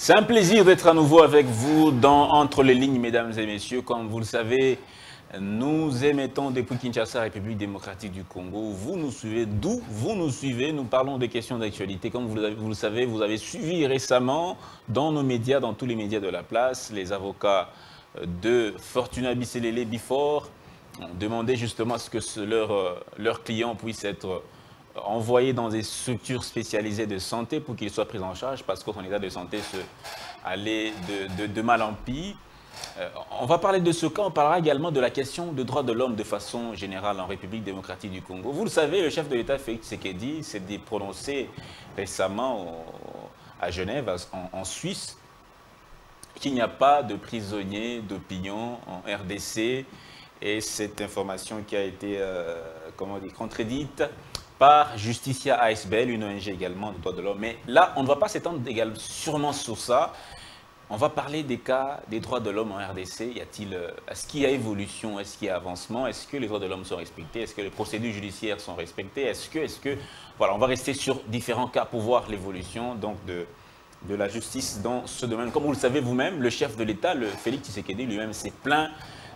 C'est un plaisir d'être à nouveau avec vous dans Entre les lignes, mesdames et messieurs. Comme vous le savez, nous émettons depuis Kinshasa, République démocratique du Congo. Vous nous suivez, d'où vous nous suivez. Nous parlons des questions d'actualité. Comme vous le savez, vous avez suivi récemment dans nos médias, dans tous les médias de la place, les avocats de Fortuna Bisselele Bifort ont demandé justement à ce que leurs clients puissent être envoyés dans des structures spécialisées de santé pour qu'ils soient pris en charge parce que son état de santé allait de mal en pis. On va parler de ce cas, on parlera également de la question des droits de l'homme de façon générale en République démocratique du Congo. Vous le savez, le chef de l'État, Félix Tshisekedi, s'est prononcé récemment à Genève, en Suisse, qu'il n'y a pas de prisonniers d'opinion en RDC. Et cette information qui a été contredite par Justicia ASBL, une ONG également de droits de l'homme. Mais là, on ne va pas s'étendre sûrement sur ça. On va parler des cas des droits de l'homme en RDC. Est-ce qu'il y a évolution? Est-ce qu'il y a avancement? Est-ce que les droits de l'homme sont respectés? Est-ce que les procédures judiciaires sont respectées? Voilà, on va rester sur différents cas pour voir l'évolution de la justice dans ce domaine. Comme vous le savez vous-même, le chef de l'État, Félix Tshisekedi lui-même, s'est plaint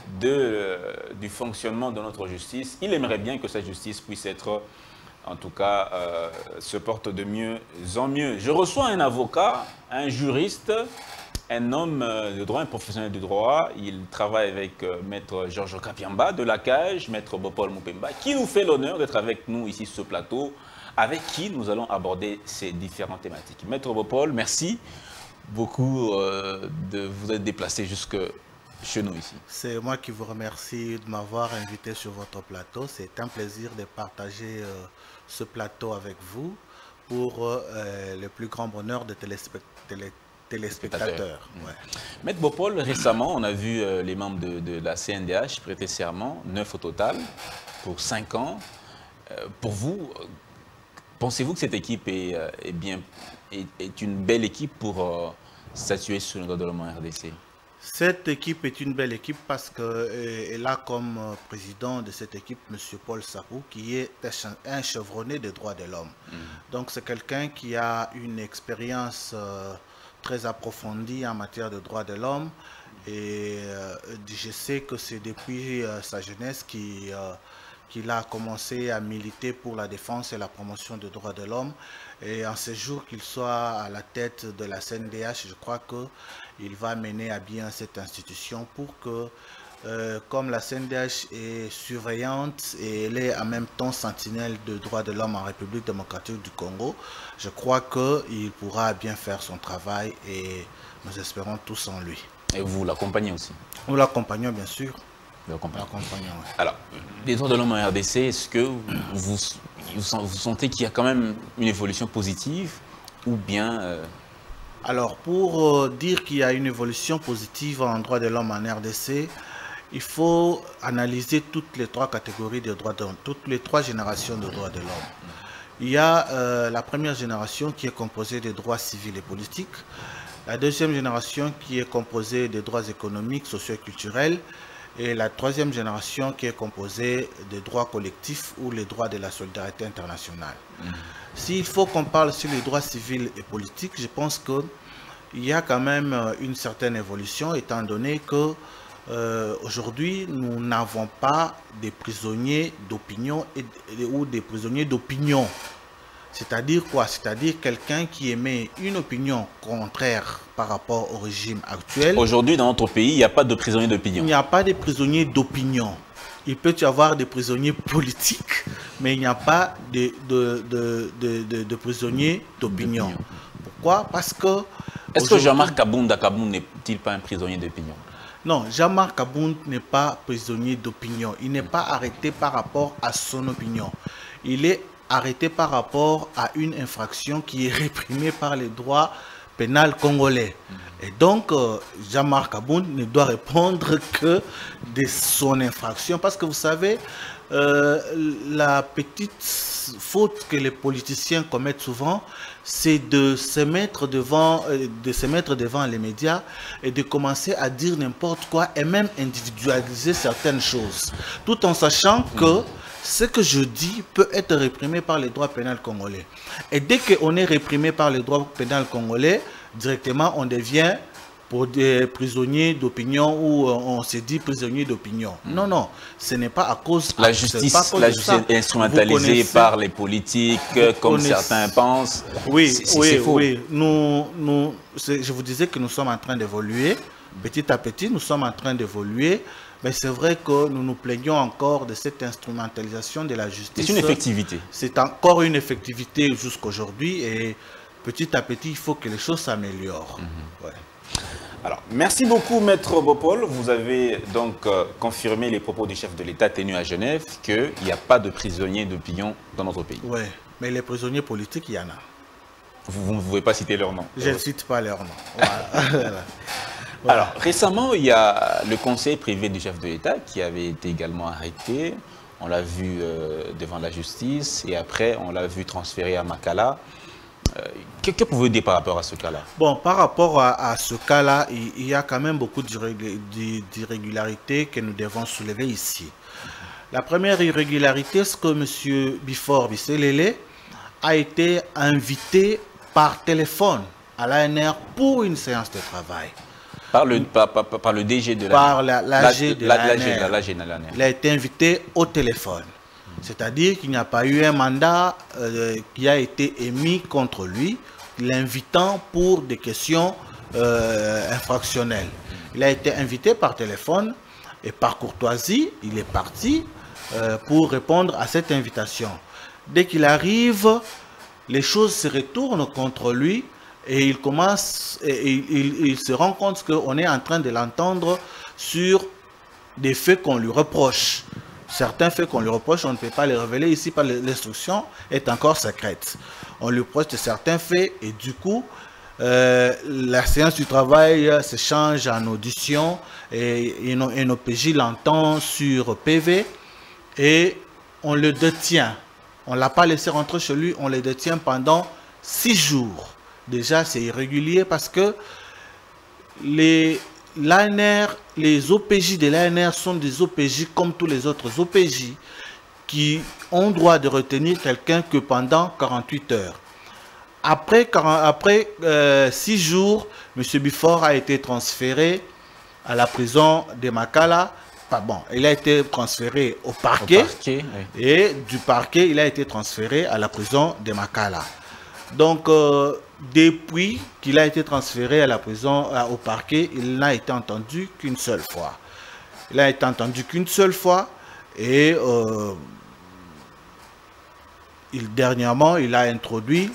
du fonctionnement de notre justice. Il aimerait bien que cette justice puisse être, en tout cas, se porte de mieux en mieux. Je reçois un avocat, un juriste, un homme de droit, un professionnel de droit. Il travaille avec Maître Georges Kapiamba de la CAGE, Maître Bopol Mupemba, qui nous fait l'honneur d'être avec nous ici sur ce plateau, avec qui nous allons aborder ces différentes thématiques. Maître Bopol, merci beaucoup de vous être déplacé jusque chez nous ici. C'est moi qui vous remercie de m'avoir invité sur votre plateau. C'est un plaisir de partager ce plateau avec vous pour le plus grand bonheur de téléspectateurs. Ouais. Maître Bopol, récemment, on a vu les membres de la CNDH prêter serment, 9 au total, pour 5 ans. Pour vous, pensez-vous que cette équipe est une belle équipe pour statuer sur le droit de l'homme en RDC? Cette équipe est une belle équipe parce qu'elle a comme président de cette équipe M. Paul Sarou, qui est un chevronné des droits de l'homme. Donc c'est quelqu'un qui a une expérience très approfondie en matière de droits de l'homme. Et je sais que c'est depuis sa jeunesse qu'il a commencé à militer pour la défense et la promotion des droits de l'homme. Et en ce jour qu'il soit à la tête de la CNDH, je crois qu'il va mener à bien cette institution pour que, comme la CNDH est surveillante et elle est en même temps sentinelle de droits de l'homme en République démocratique du Congo, je crois qu'il pourra bien faire son travail et nous espérons tous en lui. Et vous l'accompagnez aussi? Nous l'accompagnons bien sûr. Ouais. Alors, les droits de l'homme en RDC, est-ce que vous sentez qu'il y a quand même une évolution positive ou bien... Alors, pour dire qu'il y a une évolution positive en droits de l'homme en RDC, il faut analyser toutes les 3 catégories de droits de l'homme, toutes les 3 générations de droits de l'homme. Il y a la première génération qui est composée des droits civils et politiques, la deuxième génération qui est composée des droits économiques, sociaux et culturels, et la troisième génération qui est composée des droits collectifs ou les droits de la solidarité internationale. S'il faut qu'on parle sur les droits civils et politiques, je pense qu'il y a quand même une certaine évolution, étant donné que aujourd'hui, nous n'avons pas des prisonniers d'opinion ou des prisonniers d'opinion. C'est-à-dire quoi? C'est-à-dire quelqu'un qui émet une opinion contraire par rapport au régime actuel. Aujourd'hui, dans notre pays, il n'y a pas de prisonniers d'opinion. Il n'y a pas de prisonniers d'opinion. Il peut y avoir des prisonniers politiques, mais il n'y a pas de prisonniers d'opinion. Pourquoi? Parce que... Est-ce que Jean-Marc Kabounda n'est-il pas un prisonnier d'opinion? Non, Jean-Marc Kabounda n'est pas prisonnier d'opinion. Il n'est pas arrêté par rapport à son opinion. Il est arrêté par rapport à une infraction qui est réprimée par les droits pénals congolais. Et donc, Jean-Marc Kabounda ne doit répondre que de son infraction. Parce que vous savez, la petite faute que les politiciens commettent souvent, c'est de se mettre devant les médias et de commencer à dire n'importe quoi et même individualiser certaines choses. Tout en sachant que ce que je dis peut être réprimé par les droits pénals congolais. Et dès qu'on est réprimé par les droits pénals congolais, directement on devient pour des prisonniers d'opinion ou on se dit prisonniers d'opinion. Non, non, ce n'est pas à cause la justice est instrumentalisée par les politiques, comme certains pensent. Oui, oui, oui. Je vous disais que nous sommes en train d'évoluer. Petit à petit, nous sommes en train d'évoluer. Mais c'est vrai que nous nous plaignons encore de cette instrumentalisation de la justice. C'est une effectivité. C'est encore une effectivité jusqu'aujourd'hui. Et petit à petit, il faut que les choses s'améliorent. Ouais. Alors, merci beaucoup, Maître Bopol. Vous avez donc confirmé les propos du chef de l'État tenu à Genève qu'il n'y a pas de prisonniers d'opinion dans notre pays. Oui, mais les prisonniers politiques, il y en a. Vous ne pouvez pas citer leur nom. Je ne cite pas leur nom. Voilà. Alors, récemment, il y a le conseil privé du chef de l'État qui avait été également arrêté. On l'a vu devant la justice et après, on l'a vu transféré à Makala. Que pouvez-vous dire par rapport à ce cas-là? Bon, par rapport à ce cas-là, il y a quand même beaucoup d'irrégularités que nous devons soulever ici. La première irrégularité, c'est que M. Bifor Bisselele a été invité par téléphone à l'ANR pour une séance de travail. Par le DG de l'AG de l'ANR. Il a été invité au téléphone. C'est-à-dire qu'il n'y a pas eu un mandat qui a été émis contre lui, l'invitant pour des questions infractionnelles. Il a été invité par téléphone et par courtoisie, il est parti pour répondre à cette invitation. Dès qu'il arrive, les choses se retournent contre lui et il commence, il se rend compte qu'on est en train de l'entendre sur des faits qu'on lui reproche. Certains faits qu'on lui reproche, on ne peut pas les révéler ici, par l'instruction est encore secrète. On lui reproche de certains faits et du coup, la séance du travail se change en audition et nos PJ l'entend sur PV et on le détient. On ne l'a pas laissé rentrer chez lui, on le détient pendant 6 jours. Déjà, c'est irrégulier parce que l'ANR, les OPJ de l'ANR sont des OPJ comme tous les autres OPJ qui ont droit de retenir quelqu'un que pendant 48 heures. Après 6 jours, M. Bifor a été transféré à la prison de Makala. Bon, il a été transféré au parquet, oui. Et du parquet, il a été transféré à la prison de Makala. Donc, depuis qu'il a été transféré à la prison, au parquet, il n'a été entendu qu'une seule fois. Il a été entendu qu'une seule fois et dernièrement, il a introduit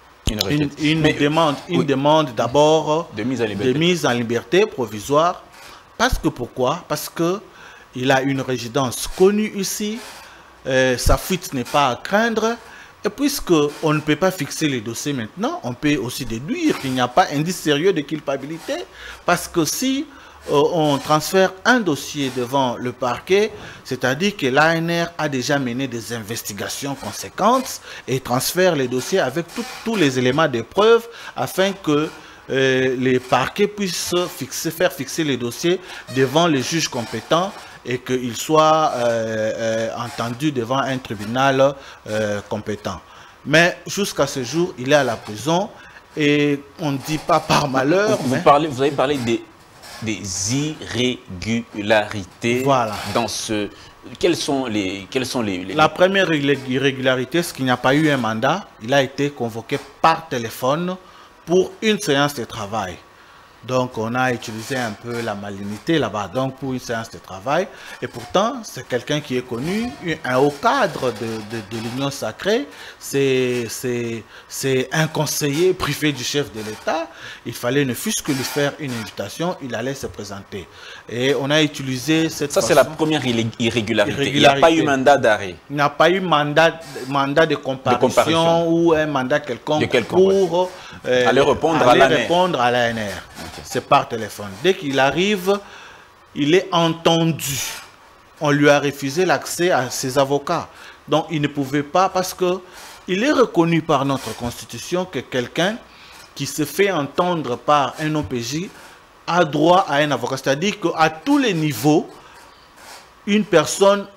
une demande d'abord de mise en liberté provisoire. Parce que pourquoi? Parce qu'il a une résidence connue ici, sa fuite n'est pas à craindre. Et puisqu'on ne peut pas fixer les dossiers maintenant, on peut aussi déduire qu'il n'y a pas indice sérieux de culpabilité. Parce que si on transfère un dossier devant le parquet, c'est-à-dire que l'ANR a déjà mené des investigations conséquentes et transfère les dossiers avec tous les éléments de preuve afin que les parquets puissent faire fixer les dossiers devant les juges compétents et qu'il soit entendu devant un tribunal compétent. Mais jusqu'à ce jour, il est à la prison et on ne dit pas par malheur. Vous avez parlé des irrégularités. Voilà. Dans ce... Quelles sont les... La première irrégularité, c'est qu'il n'y a pas eu un mandat. Il a été convoqué par téléphone pour une séance de travail. Donc, on a utilisé un peu la malignité là-bas, donc pour une séance de travail. Et pourtant, c'est quelqu'un qui est connu, un haut cadre de l'Union sacrée. C'est un conseiller privé du chef de l'État. Il fallait ne fût-ce que lui faire une invitation, il allait se présenter. Et on a utilisé cette façon. Ça, c'est la première irrégularité. Il n'y a pas eu mandat d'arrêt. Il n'y a pas eu mandat de comparution ou un mandat quelconque pour aller répondre à l'ANR. Okay. C'est par téléphone. Dès qu'il arrive, il est entendu. On lui a refusé l'accès à ses avocats. Donc, il ne pouvait pas parce qu'il est reconnu par notre Constitution que quelqu'un qui se fait entendre par un OPJ a droit à un avocat. C'est-à-dire qu'à tous les niveaux, une personne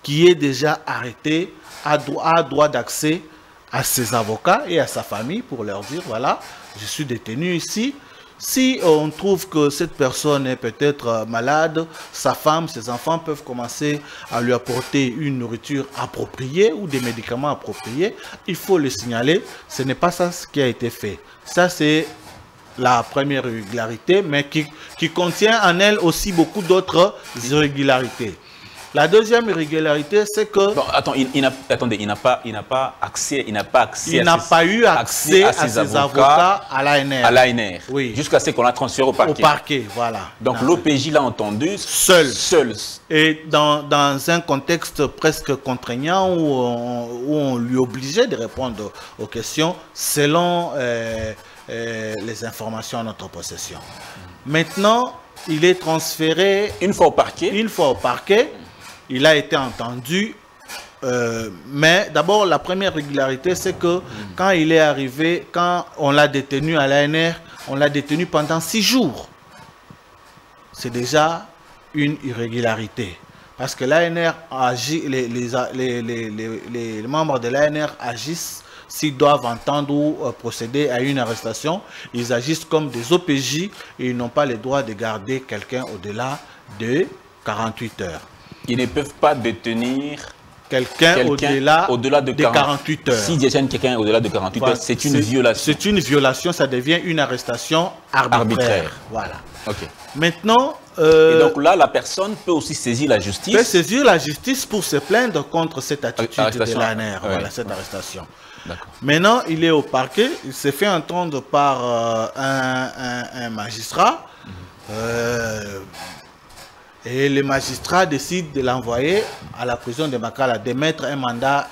qui est déjà arrêté a droit d'accès à ses avocats et à sa famille pour leur dire, voilà, je suis détenu ici. Si on trouve que cette personne est peut-être malade, sa femme, ses enfants peuvent commencer à lui apporter une nourriture appropriée ou des médicaments appropriés, il faut le signaler. Ce n'est pas ça ce qui a été fait. Ça, c'est la première irrégularité, mais qui contient en elle aussi beaucoup d'autres irrégularités. La deuxième irrégularité, c'est que... Bon, attends, il n'a pas accès, il n'a pas eu accès à ses avocats à l'ANR. À l'ANR. Oui. Jusqu'à ce qu'on la transfère au parquet. Au parquet, voilà. Donc l'OPJ l'a entendu seul. Et dans un contexte presque contraignant où on lui obligeait de répondre aux questions selon les informations à notre possession. Maintenant, il est transféré... Une fois au parquet. Une fois au parquet. Il a été entendu, mais d'abord la première régularité, c'est que quand il est arrivé, quand on l'a détenu à l'ANR, on l'a détenu pendant 6 jours. C'est déjà une irrégularité. Parce que l'ANR agit, les membres de l'ANR agissent, s'ils doivent entendre ou procéder à une arrestation, ils agissent comme des OPJ et ils n'ont pas le droit de garder quelqu'un au-delà de 48 heures. Ils ne peuvent pas détenir quelqu'un au-delà de 48 heures. S'ils détiennent quelqu'un au-delà de 48 heures, c'est une violation. C'est une violation, ça devient une arrestation arbitraire. Voilà. Okay. Maintenant... et donc là, la personne peut aussi saisir la justice. Peut saisir la justice pour se plaindre contre cette attitude de l'ANR, voilà, cette arrestation. Maintenant, il est au parquet, il s'est fait entendre par un magistrat. Et le magistrat décide de l'envoyer à la prison de Makala, d'émettre un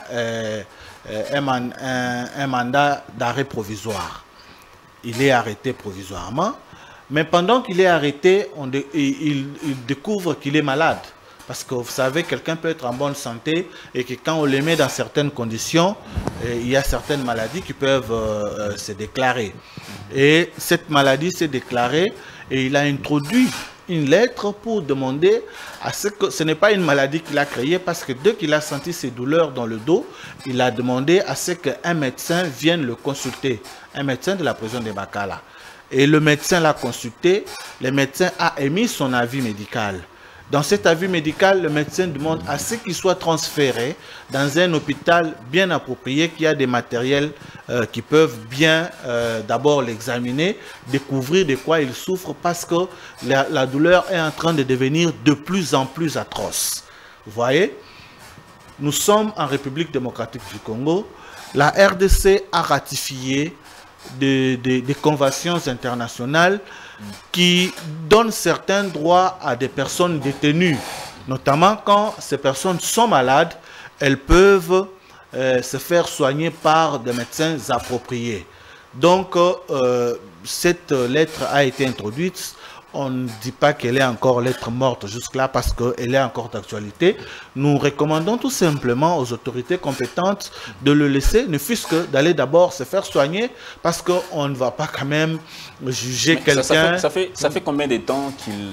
mandat d'arrêt provisoire. Il est arrêté provisoirement, mais pendant qu'il est arrêté, il découvre qu'il est malade. Parce que vous savez, quelqu'un peut être en bonne santé et que quand on le met dans certaines conditions, il y a certaines maladies qui peuvent se déclarer. Et cette maladie s'est déclarée et il a introduit une lettre pour demander à ce que ce n'est pas une maladie qu'il a créée, parce que dès qu'il a senti ses douleurs dans le dos, il a demandé à ce qu'un médecin vienne le consulter, un médecin de la prison de Makala. Et le médecin l'a consulté, le médecin a émis son avis médical. Dans cet avis médical, le médecin demande à ce qu'il soit transféré dans un hôpital bien approprié, qui a des matériels qui peuvent bien d'abord l'examiner, découvrir de quoi il souffre, parce que la douleur est en train de devenir de plus en plus atroce. Vous voyez, nous sommes en République démocratique du Congo. La RDC a ratifié des conventions internationales qui donnent certains droits à des personnes détenues, notamment quand ces personnes sont malades, elles peuvent se faire soigner par des médecins appropriés. Donc, cette lettre a été introduite. On ne dit pas qu'elle est encore lettre morte jusque-là parce qu'elle est encore d'actualité. Nous recommandons tout simplement aux autorités compétentes de le laisser, ne fût-ce que d'aller d'abord se faire soigner, parce qu'on ne va pas quand même juger quelqu'un. Ça fait combien de temps qu'il...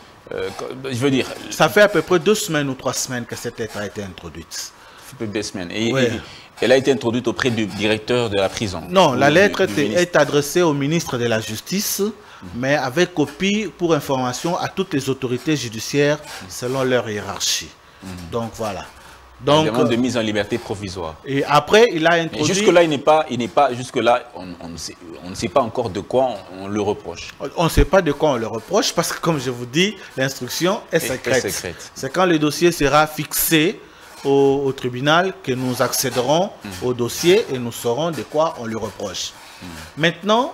je veux dire... Ça fait à peu près 2 semaines ou 3 semaines que cette lettre a été introduite. Ça fait 2 semaines. Et elle a été introduite auprès du directeur de la prison. Non, la lettre est adressée au ministre de la Justice, mais avec copie pour information à toutes les autorités judiciaires selon leur hiérarchie. Donc voilà. Donc, la demande de mise en liberté provisoire. Et après, il a introduit... Jusque-là, jusque-là, on ne sait pas encore de quoi on le reproche. On ne sait pas de quoi on le reproche, parce que comme je vous dis, l'instruction est secrète. C'est quand le dossier sera fixé au tribunal que nous accéderons au dossier et nous saurons de quoi on lui reproche. Maintenant,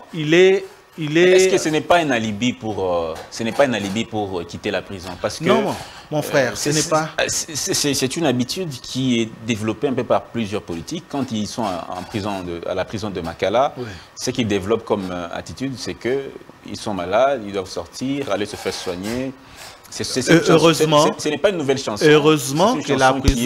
est-ce que ce n'est pas un alibi pour quitter la prison? Parce que, non, mon frère, ce n'est pas. C'est une habitude qui est développée un peu par plusieurs politiques. Quand ils sont à la prison de Makala, ce qu'ils développent comme attitude, c'est qu'ils sont malades, ils doivent sortir, aller se faire soigner. Heureusement, ce n'est pas une nouvelle chanson. Heureusement que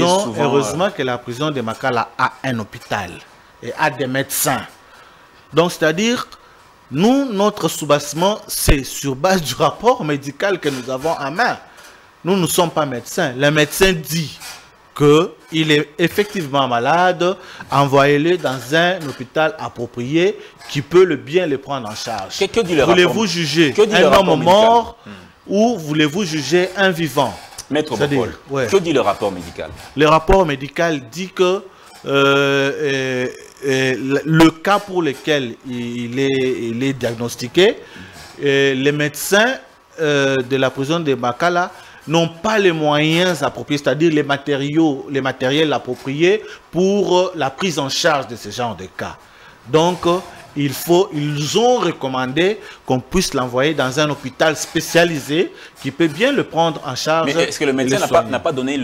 la prison de Makala a un hôpital et a des médecins. Donc, c'est-à-dire, nous, notre soubassement, c'est sur base du rapport médical que nous avons en main. Nous ne sommes pas médecins. Le médecin dit qu'il est effectivement malade, envoyez-le dans un hôpital approprié qui peut bien le prendre en charge. Que dit le Voulez-vous juger un homme mort ou voulez-vous juger un vivant? Maître Bopol, que dit le rapport médical? Le rapport médical dit que le cas pour lequel il est diagnostiqué, les médecins de la prison de Makala n'ont pas les moyens appropriés, c'est-à-dire les matériels appropriés pour la prise en charge de ce genre de cas. Donc, ils ont recommandé qu'on puisse l'envoyer dans un hôpital spécialisé qui peut bien le prendre en charge. Mais est-ce que le médecin n'a pas donné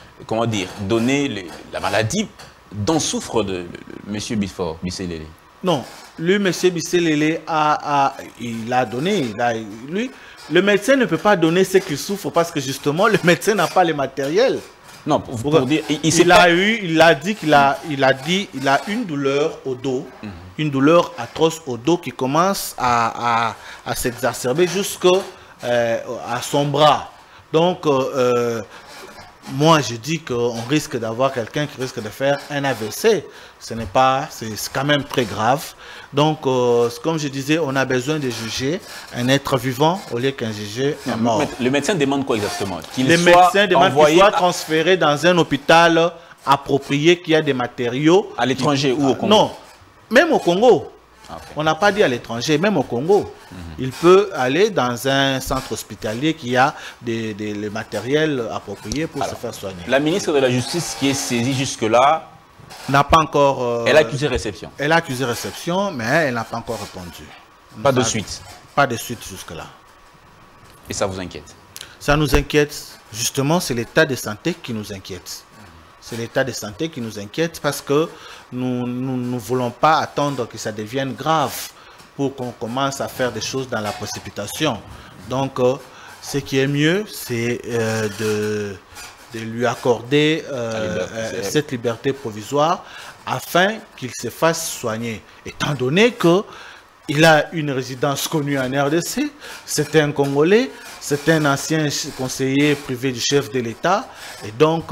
la maladie dont souffre M. Bisselele? Non, lui, M. Bisselele il a donné, le médecin ne peut pas donner ce qu'il souffre parce que justement, le médecin n'a pas les matériels. Non, pour dire, il a dit qu'il a une douleur au dos, une douleur atroce au dos qui commence à s'exacerber jusqu'à son bras. Donc, moi, je dis qu'on risque d'avoir quelqu'un qui risque de faire un AVC. C'est quand même très grave. Donc, comme je disais, on a besoin de juger un être vivant au lieu qu'un juger un mort. Le médecin demande quoi exactement? Le médecin demande qu'il soit transféré dans un hôpital approprié qui a des matériaux. À l'étranger ou au Congo? Non, même au Congo. Okay. On n'a pas dit à l'étranger, même au Congo. Il peut aller dans un centre hospitalier qui a le matériel approprié pour se faire soigner. La ministre de la Justice qui est saisie jusque-là n'a pas encore... elle a accusé réception. Elle a accusé réception, mais elle n'a pas encore répondu. Pas de suite. Pas de suite jusque-là. Et ça vous inquiète? Ça nous inquiète. Justement, c'est l'état de santé qui nous inquiète. C'est l'état de santé qui nous inquiète parce que nous ne voulons pas attendre que ça devienne grave pour qu'on commence à faire des choses dans la précipitation. Donc, ce qui est mieux, c'est de lui accorder cette liberté provisoire afin qu'il se fasse soigner. Étant donné qu'il a une résidence connue en RDC, c'est un Congolais, c'est un ancien conseiller privé du chef de l'État, et donc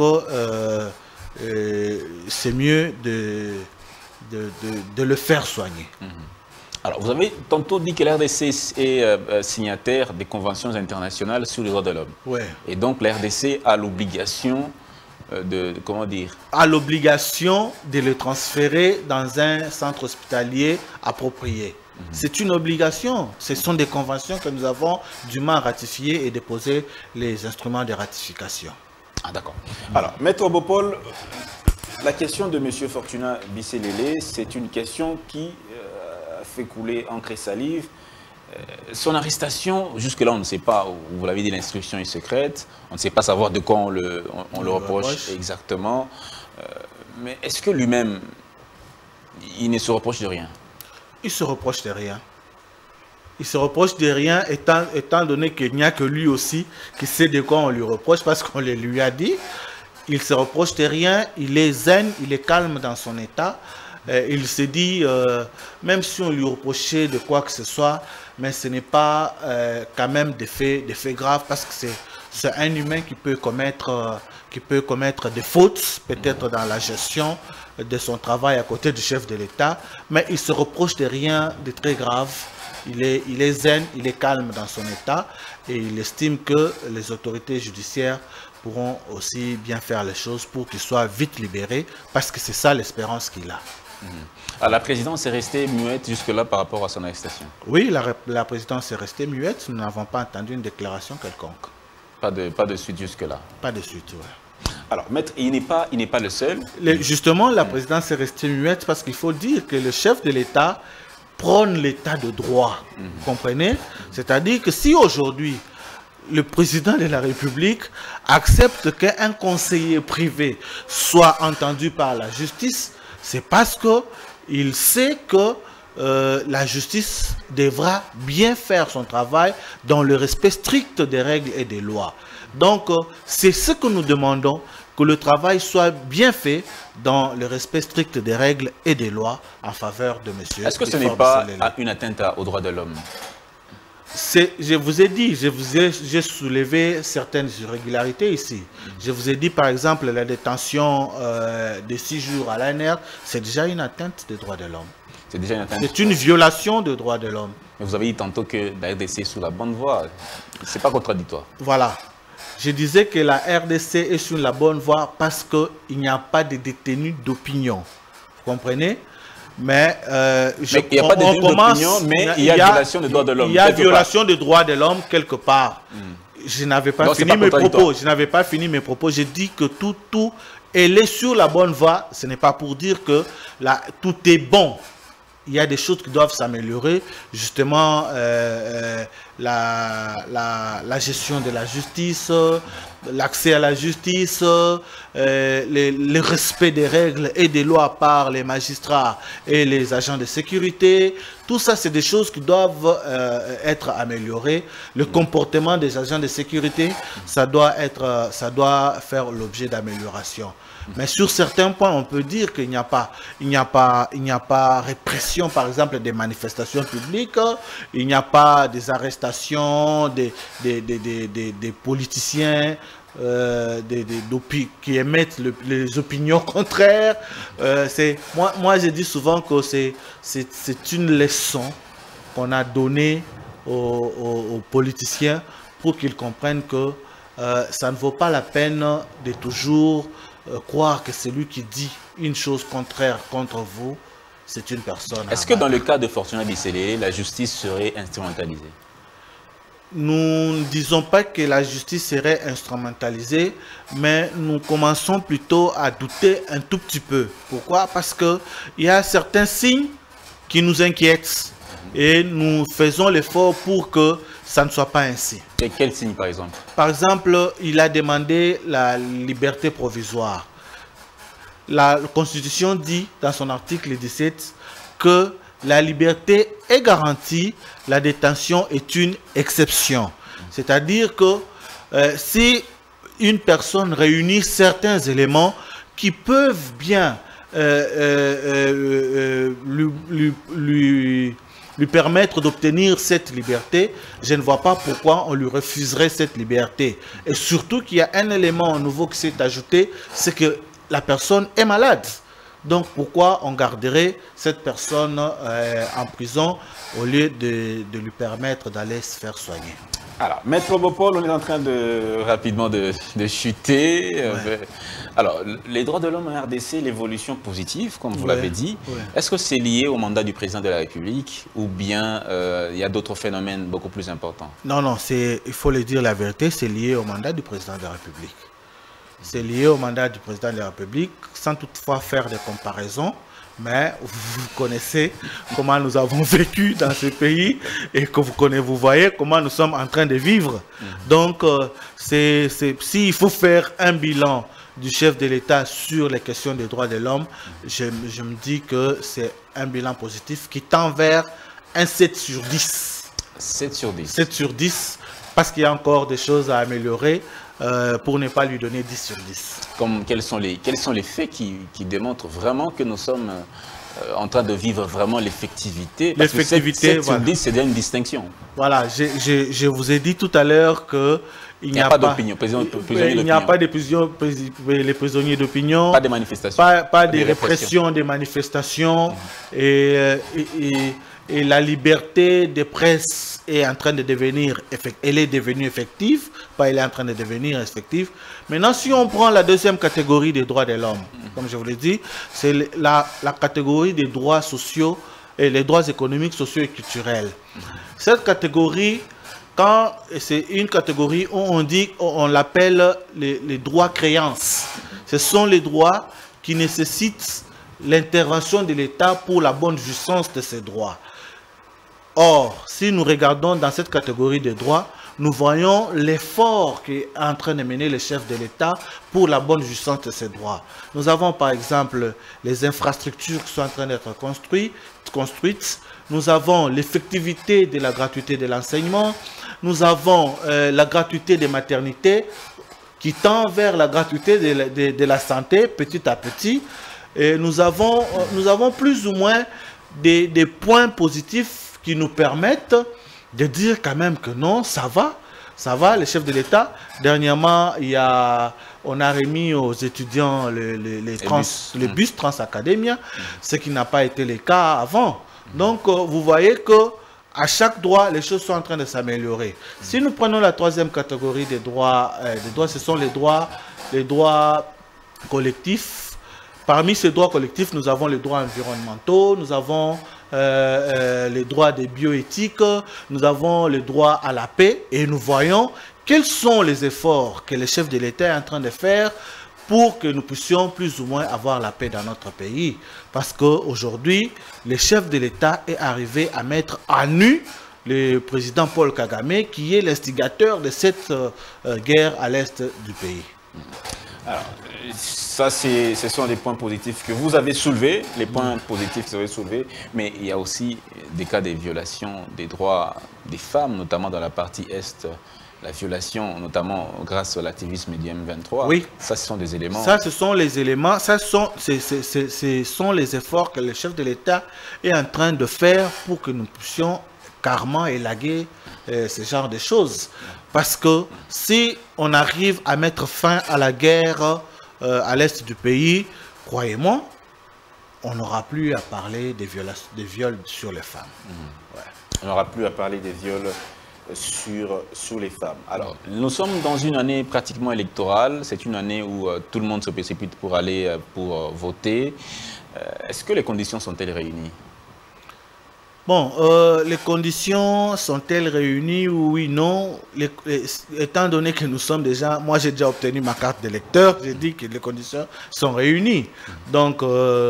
c'est mieux de le faire soigner. Alors, vous avez tantôt dit que l'RDC est signataire des conventions internationales sur les droits de l'homme. Ouais. Et donc, l'RDC a l'obligation comment dire? A l'obligation de le transférer dans un centre hospitalier approprié. C'est une obligation. Ce sont des conventions que nous avons dûment ratifiées et déposé les instruments de ratification. Ah, d'accord. Alors, Maître Bopol, la question de M. Fortuna Bisselele, c'est une question qui fait couler encre et salive. Son arrestation, jusque-là, on ne sait pas, vous l'avez dit, l'instruction est secrète, on ne sait pas savoir de quoi on le reproche exactement. Mais est-ce que lui-même, il ne se reproche de rien? Il se reproche de rien. Il se reproche de rien étant donné qu'il n'y a que lui aussi qui sait de quoi on lui reproche parce qu'on le lui a dit. Il se reproche de rien, il est zen, il est calme dans son état. Il se dit, même si on lui reprochait de quoi que ce soit, mais ce n'est pas quand même des faits graves parce que c'est un humain qui peut commettre des fautes, peut-être dans la gestion de son travail à côté du chef de l'État, mais il se reproche de rien de très grave. Il est zen, il est calme dans son état et il estime que les autorités judiciaires pourront aussi bien faire les choses pour qu'il soit vite libéré parce que c'est ça l'espérance qu'il a. Alors, la présidence est restée muette jusque-là par rapport à son arrestation? Oui, la présidence est restée muette. Nous n'avons pas entendu une déclaration quelconque. Pas de suite jusque-là? Pas de suite, oui. Alors, maître, il n'est pas le seul. Justement, la présidence est restée muette parce qu'il faut dire que le chef de l'État prône l'état de droit. Vous comprenez? C'est-à-dire que si aujourd'hui, le président de la République accepte qu'un conseiller privé soit entendu par la justice, c'est parce qu'il sait que la justice devra bien faire son travail dans le respect strict des règles et des lois. Donc, c'est ce que nous demandons, que le travail soit bien fait dans le respect strict des règles et des lois en faveur de M. Est-ce que ce n'est pas une atteinte aux droits de l'homme? Je vous ai dit, j'ai soulevé certaines irrégularités ici. Je vous ai dit par exemple la détention de 6 jours à l'ANR, c'est déjà une atteinte des droits de l'homme. C'est déjà une atteinte. C'est une violation des droits de l'homme. Mais vous avez dit tantôt que la RDC est sous la bonne voie. C'est pas contradictoire. Voilà. Je disais que la RDC est sur la bonne voie parce qu'il n'y a pas de détenus d'opinion. Vous comprenez? Mais il n'y a pas de détenus d'opinion, mais il y a violation des droits de l'homme. Il y a violation des droits de l'homme quelque part. Je n'avais pas fini mes propos. Je n'avais pas fini mes propos. J'ai dit que tout, elle est sur la bonne voie. Ce n'est pas pour dire que tout est bon. Il y a des choses qui doivent s'améliorer, justement la gestion de la justice, l'accès à la justice, le respect des règles et des lois par les magistrats et les agents de sécurité. Tout ça, c'est des choses qui doivent être améliorées. Le comportement des agents de sécurité, ça doit faire l'objet d'amélioration. Mais sur certains points, on peut dire qu'il n'y a pas répression, par exemple, des manifestations publiques, il n'y a pas des arrestations des politiciens qui émettent les opinions contraires. Moi, je dis souvent que c'est une leçon qu'on a donnée aux politiciens pour qu'ils comprennent que ça ne vaut pas la peine de toujours croire que celui qui dit une chose contraire contre vous, c'est une personne. Est-ce que dans le cas de Fortuna Bisselé, la justice serait instrumentalisée? Nous ne disons pas que la justice serait instrumentalisée, mais nous commençons plutôt à douter un tout petit peu. Pourquoi? Parce qu'il y a certains signes qui nous inquiètent et nous faisons l'effort pour que ça ne soit pas ainsi. Et quel signe, par exemple? Par exemple, il a demandé la liberté provisoire. La Constitution dit, dans son article 17, que la liberté est garantie, la détention est une exception. C'est-à-dire que si une personne réunit certains éléments qui peuvent bien lui permettre d'obtenir cette liberté, je ne vois pas pourquoi on lui refuserait cette liberté. Et surtout qu'il y a un élément nouveau qui s'est ajouté, c'est que la personne est malade. Donc pourquoi on garderait cette personne en prison au lieu de lui permettre d'aller se faire soigner? Alors, Maître Bopol, on est en train rapidement de chuter. Ouais. Alors, les droits de l'homme en RDC, l'évolution positive, comme vous l'avez dit, est-ce que c'est lié au mandat du président de la République ou bien il y a d'autres phénomènes beaucoup plus importants? Non, non, il faut le dire la vérité, c'est lié au mandat du président de la République. C'est lié au mandat du président de la République, sans toutefois faire des comparaisons. Mais vous connaissez comment nous avons vécu dans ce pays et que vous voyez comment nous sommes en train de vivre. Donc, s'il faut faire un bilan du chef de l'État sur les questions des droits de l'homme, je me dis que c'est un bilan positif qui tend vers un 7 sur 10. 7 sur 10. 7 sur 10, parce qu'il y a encore des choses à améliorer. Pour ne pas lui donner 10 sur 10. Quels sont les faits qui démontrent vraiment que nous sommes en train de vivre vraiment l'effectivité? L'effectivité, 7 sur 10, c'est déjà une distinction. Voilà, je vous ai dit tout à l'heure que il n'y a pas d'opinion. Il n'y a pas de les prisonniers d'opinion. Pas de manifestations. Pas de répression des manifestations. Et la liberté de presse est en train de devenir elle est devenue effective, pas elle est en train de devenir effective. Maintenant, si on prend la deuxième catégorie des droits de l'homme, comme je vous l'ai dit, c'est la catégorie des droits sociaux et les droits économiques, sociaux et culturels. Cette catégorie, c'est une catégorie où on l'appelle les droits créances. Ce sont les droits qui nécessitent l'intervention de l'État pour la bonne jouissance de ces droits. Or, si nous regardons dans cette catégorie de droits, nous voyons l'effort qu'est en train de mener le chef de l'État pour la bonne jouissance de ces droits. Nous avons par exemple les infrastructures qui sont en train d'être construites. Nous avons l'effectivité de la gratuité de l'enseignement. Nous avons la gratuité des maternités qui tend vers la gratuité de la santé petit à petit. Et nous avons plus ou moins des points positifs qui nous permettent de dire quand même que non, ça va, les chefs de l'État. Dernièrement, on a remis aux étudiants les bus Transacademia, ce qui n'a pas été le cas avant. Donc, vous voyez que à chaque droit, les choses sont en train de s'améliorer. Si nous prenons la troisième catégorie des droits, ce sont les droits collectifs. Parmi ces droits collectifs, nous avons les droits environnementaux, nous avons les droits de bioéthique, nous avons le droit à la paix, et nous voyons quels sont les efforts que le chef de l'État est en train de faire pour que nous puissions plus ou moins avoir la paix dans notre pays. Parce qu'aujourd'hui, le chef de l'État est arrivé à mettre à nu le président Paul Kagame, qui est l'instigateur de cette guerre à l'est du pays. Alors, ça, ce sont des points positifs que vous avez soulevés, les points positifs que vous avez soulevés, mais il y a aussi des cas de violation des droits des femmes, notamment dans la partie Est, la violation, notamment grâce à l'activisme du M23. Oui. Ça, ce sont des éléments. Ça, ce sont les éléments, ce sont les efforts que le chef de l'État est en train de faire pour que nous puissions carrément élaguer ce genre de choses. Parce que si on arrive à mettre fin à la guerre à l'est du pays, croyez-moi, on n'aura plus à parler des viols sur les femmes. Ouais. On n'aura plus à parler des viols sur les femmes. Alors, nous sommes dans une année pratiquement électorale. C'est une année où tout le monde se précipite pour aller pour voter. Est-ce que les conditions sont-elles réunies? Bon, les conditions sont-elles réunies? Oui, non. Étant donné que nous sommes déjà... Moi, j'ai déjà obtenu ma carte d'électeur. J'ai dit que les conditions sont réunies. Donc,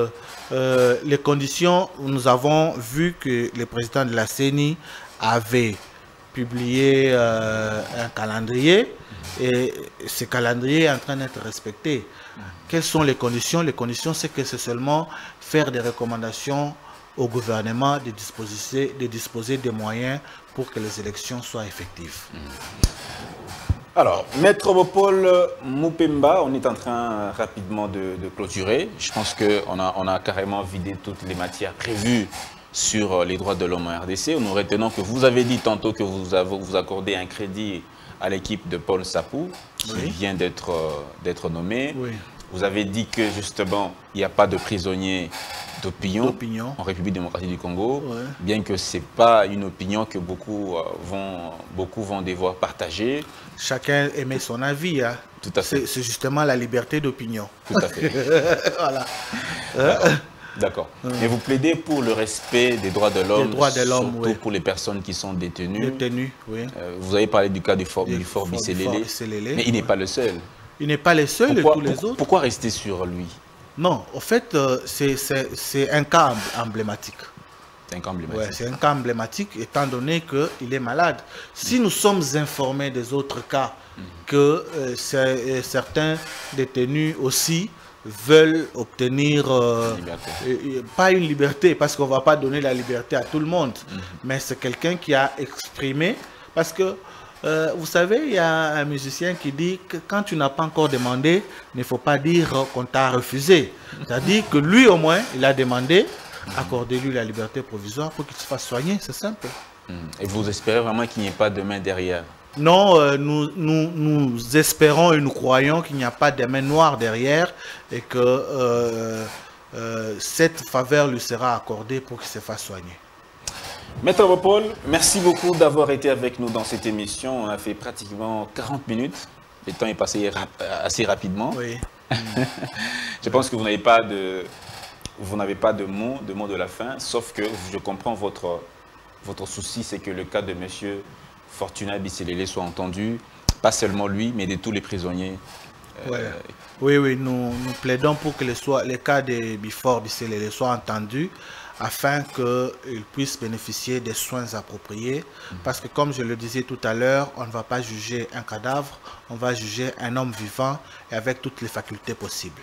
les conditions, nous avons vu que le président de la CENI avait publié un calendrier. Et ce calendrier est en train d'être respecté. Quelles sont les conditions? Les conditions, c'est que c'est seulement faire des recommandations au gouvernement de disposer des moyens pour que les élections soient effectives. Alors, Maître Paul Mupemba, on est en train rapidement de clôturer. Je pense qu'on a carrément vidé toutes les matières prévues sur les droits de l'homme en RDC. Nous retenons que vous avez dit tantôt que vous accordez un crédit à l'équipe de Paul Sapou, qui vient d'être nommé. Oui. Vous avez dit que justement, il n'y a pas de prisonniers d'opinion en République démocratique du Congo, bien que ce n'est pas une opinion que beaucoup vont devoir partager. Chacun émet son avis. Hein. Tout à fait. C'est justement la liberté d'opinion. Tout à fait. Voilà. D'accord. Mais vous plaidez pour le respect des droits de l'homme, surtout pour les personnes qui sont détenues. Détenues, oui. Vous avez parlé du cas du fort Bisselele, mais il n'est pas le seul. Il n'est pas le seul et tous les autres. Pourquoi rester sur lui? Non, en fait, c'est un cas emblématique. C'est un cas emblématique. Ouais, c'est un cas emblématique étant donné qu'il est malade. Si nous sommes informés des autres cas, que certains détenus aussi veulent obtenir, pas une liberté, parce qu'on ne va pas donner la liberté à tout le monde, mais c'est quelqu'un qui a exprimé, parce que vous savez, il y a un musicien qui dit que quand tu n'as pas encore demandé, il ne faut pas dire qu'on t'a refusé. C'est-à-dire que lui, au moins, il a demandé, accordez-lui la liberté provisoire pour qu'il se fasse soigner, c'est simple. Et vous espérez vraiment qu'il n'y ait pas de main derrière? Non, nous espérons et nous croyons qu'il n'y a pas de main noire derrière et que cette faveur lui sera accordée pour qu'il se fasse soigner. Maître Paul, merci beaucoup d'avoir été avec nous dans cette émission. On a fait pratiquement 40 minutes. Le temps est passé assez rapidement. Oui. Je pense que vous n'avez pas de mots de la fin, sauf que je comprends votre souci, c'est que le cas de M. Fortuna Bisselele soit entendu, pas seulement lui, mais de tous les prisonniers. Oui, nous plaidons pour que les cas de Bifor Bisselele soient entendus, afin qu'ils puissent bénéficier des soins appropriés. Parce que comme je le disais tout à l'heure, on ne va pas juger un cadavre, on va juger un homme vivant et avec toutes les facultés possibles.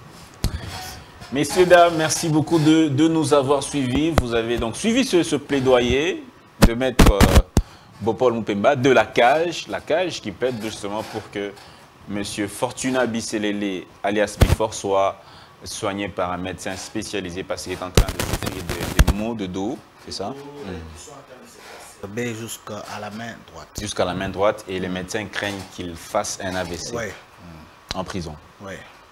Messieurs, dames, merci beaucoup de nous avoir suivis. Vous avez donc suivi ce plaidoyer de Maître Paul Mupemba de la cage qui plaide justement pour que M. Fortuna Bisselele, alias Bifor, soit soigné par un médecin spécialisé parce qu'il est en train de souffrir des maux de dos, c'est ça? B jusqu'à la main droite. Jusqu'à la main droite, et les médecins craignent qu'il fasse un AVC en prison. Oui.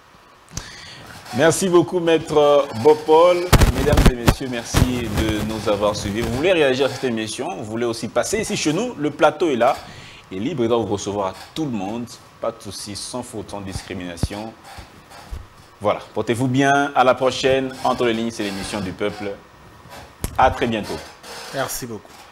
Merci beaucoup, Maître Bopol. Mesdames et messieurs, merci de nous avoir suivis. Vous voulez réagir à cette émission, vous voulez aussi passer ici chez nous, le plateau est là. Et libre et doit vous recevoir à tout le monde. Pas de soucis, sans faute, sans discrimination. Voilà, portez-vous bien. À la prochaine. Entre les lignes, c'est l'émission du peuple. À très bientôt. Merci beaucoup.